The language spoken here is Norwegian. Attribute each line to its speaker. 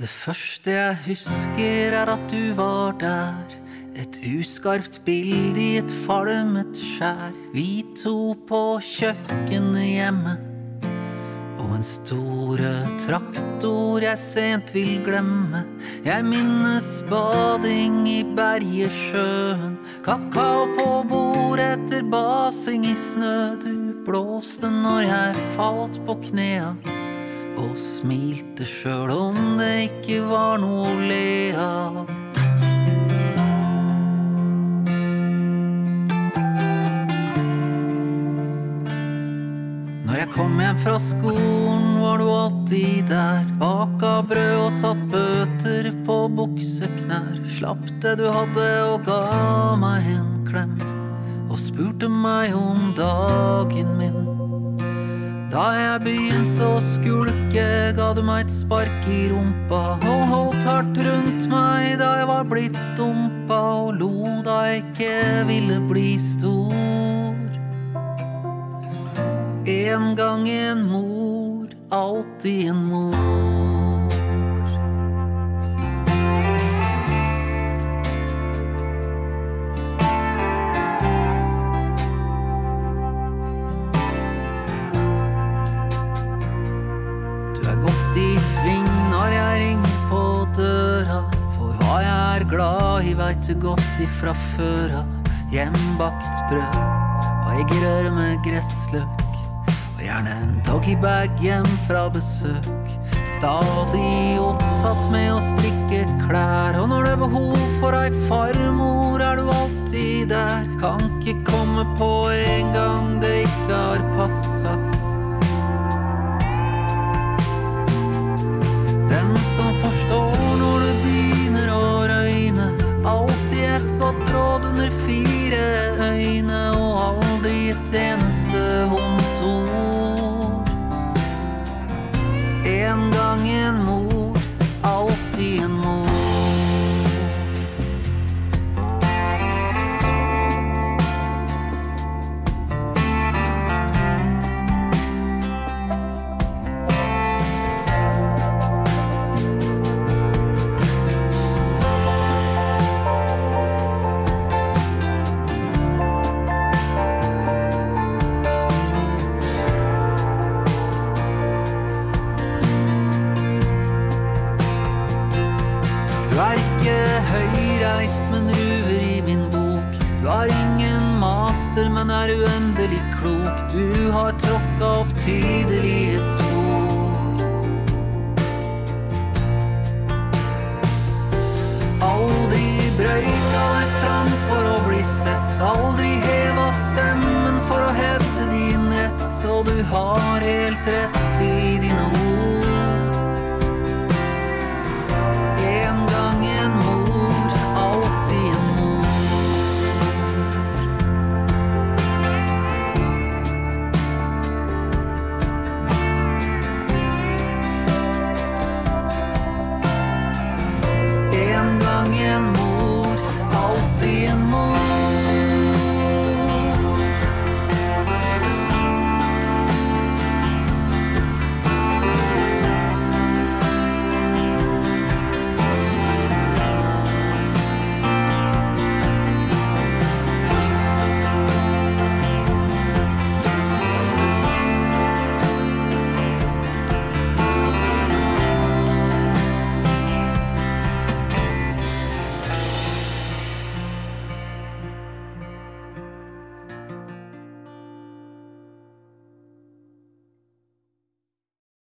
Speaker 1: Det første jeg husker at du var der. Et uskarpt bilde I et falmet skjær. Vi to på kjøkkenet hjemme. Og en store traktor jeg sent vil glemme. Jeg minnes bading I Bergesjøen. Kakao på bord etter basing I snø. Du blåste når jeg falt på knea. Og smilte selv om det ikke var noe å le av. Når jeg kom hjem fra skolen var du alltid der. Baka brød og satt bøter på bukseknær. Slapp det du hadde og ga meg en klem. Og spurte meg om dagen min. Da jeg begynte å skulke, ga du meg et spark I rumpa. Og holdt hardt rundt meg da jeg var blitt dumpa. Og lo da jeg ikke ville bli stor. En gang en mor, alltid en mor. I sving når jeg ringer på døra. For hva jeg glad I vet du godt ifra føra. Hjembakt brød og egg rør med gressløk. Og gjerne en doggybag hjem fra besøk. Stadig opptatt med å strikke klær. Og når det behov for ei farmor du alltid der. Kan ikke komme på en gang det ikke har passet. Den som forstår når det begynner å røyne. Alltid et godt råd under 4 øyne. Og aldri et eneste vondt ord. En gang en mor, alltid en mor. Du ikke høyreist, men ruver I min bok. Du har ingen master, men uendelig klok. Du har tråkket opp tydelige spor. Aldri brøyta deg fram for å bli sett. Aldri heva stemmen for å hevde din rett. Og du har helt rett I dine ord. En gang en mor, alltid en mor. En gang en mor, alltid en mor.